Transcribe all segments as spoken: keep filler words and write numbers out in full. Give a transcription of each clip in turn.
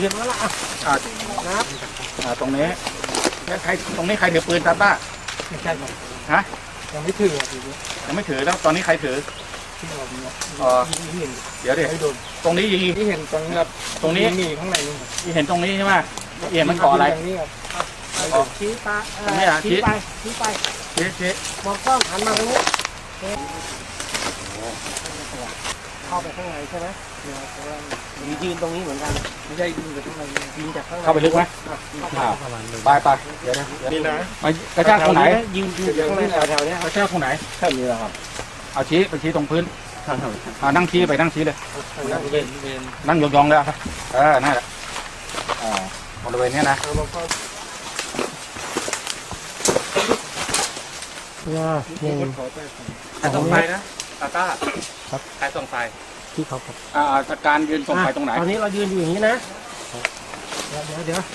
ถึงแล้วล่ะอ่ะนะครับอ่าตรงนี้ใครตรงนี้ใครถือปืนตาต้าไม่ใช่ครับฮะยังไม่ถือยังไม่ถือแล้วตอนนี้ใครถืออ๋อเดี๋ยวดิตรงนี้ยิงที่เห็นตรงนี้ครับตรงนี้มีข้างในที่เห็นตรงนี้ใช่ไหมเห็นมันก่ออะไรชี้ตาตรงนี้อ่ะชี้ไปชี้ไปชี้ชี้มองกล้องหันมาตรงนี้เข้าไปข้างในใช่ไหมยืนตรงนี้เหมือนกันไม่ใช่ยืนไปข้างในยืนจากข้างในเข้าไปลึกไหมไปไปเดี๋ยวนะนี่นะกระชากตรงไหนยืนยืนข้างในแถวๆนี้กระชากตรงไหนแค่นี้แหละครับเอาชี้ไปชี้ตรงพื้นอ่านั่งชี้ไปนั่งชี้เลยนั่งยองๆเลยครับเออนั่นแหละอ่าบริเวณนี้นะว้าใครส่งไฟนะตาต้าครับใครส่งไฟที่เขาครับอ่าจัดการยืนส่งไฟตรงไหนตอนนี้เรายืนอยู่อย่างนี้นะเดี๋ยวเดี๋ยวเดี๋ยว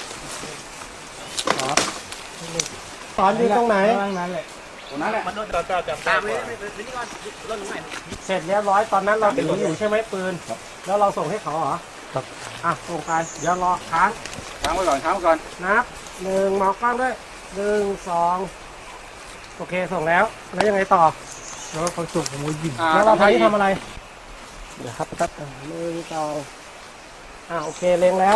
สอนอยู่ตรงไหนตรงนั้นแหละตรงนั้นแหละมันโดนจับจับตามเลยเสร็จเรียบร้อยตอนนั้นเราถืออยู่ใช่ไหมปืนแล้วเราส่งให้เขาเหรอครับอ่ะส่งไปเดี๋ยวรอค้างค้างไว้ก่อนค้างไว้ก่อนนับหนึ่งมองกล้องด้วยหนึ่งสองโอเคส่งแล้วแล้วยังไงต่อแล้วเขาส่งผมก็ยิงแล้วเราทำที่ทำอะไรเดี๋ยวครับตัดหนึ่งสองอ่าโอเคเล็งแล้ว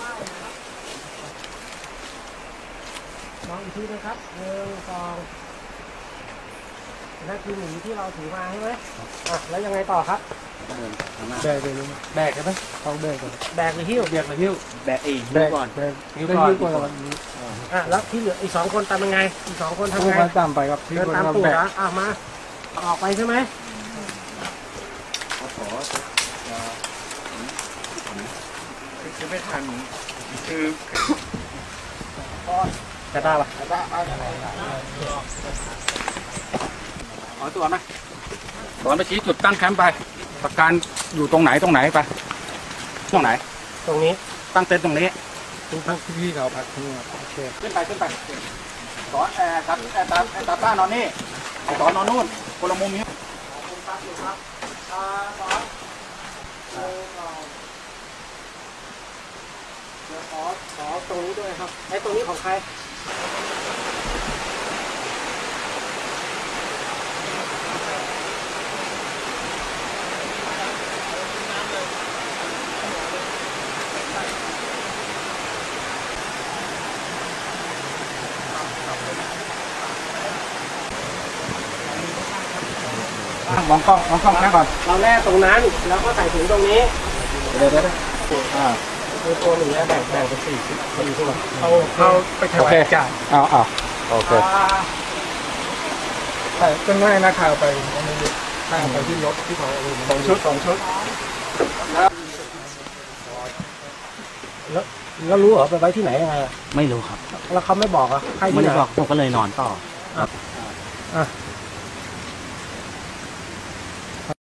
มองอีกทีนะครับหนึ่งสองนั่นคือหมีที่เราถือมาใช่ไหมอ่ะแล้วยังไงต่อครับแบกเลยแบกใช่ไหมต้องแบกก่อนแบกหรือหิ้วแบกหรือหิ้วแบกเองแบกก่อนแบกหิ้วก่อนอ่ะแล้วที่เหลืออีกสองคนตามยังไงอีกสองคนทำไงตามไปครับเดินตามตูดนะอ่ะมาออกไปใช่ไหมขอคือไม่ทันคือจะได้ปะขอตัวไหมตอนไปชี้จุดตั้งแคมป์ไปประกันอยู่ตรงไหนตรงไหนไปตรงไหนตรงนี้ตั้งเต็นท์ตรงนี้ตรงที่พี่เขาพักที่นี่โอเคขึ้นไปขึ้นไปสอนแอร์ครับแอร์ตาแอร์ตาต้านอนนี่สอนนอนนู่นคนละมุมนี้ขอขอตรงนี้ด้วยครับไอ้ตรงนี้ของใครมองกล้องมองกล้องแค่ก่อนเราแล่ตรงนั้นแล้วก็ใส่ถุงตรงนี้เดี๋ยวเดี๋ยวอ่าคือตัวหนึ่งแบ่งแบ่งเป็นสี่สิบสี่ส่วนเอาเอาไปถวายจ่ายเอาเอาโอเคใช่ก็ง่ายนะข่าวไปนั่งไปที่รถที่เขาสองชุดสองชุดแล้วแล้วรู้เหรอไปไว้ที่ไหนยังไงไม่รู้ครับแล้วเขาไม่บอกอ่ะไม่ได้บอกผมก็เลยนอนต่ออ่ะ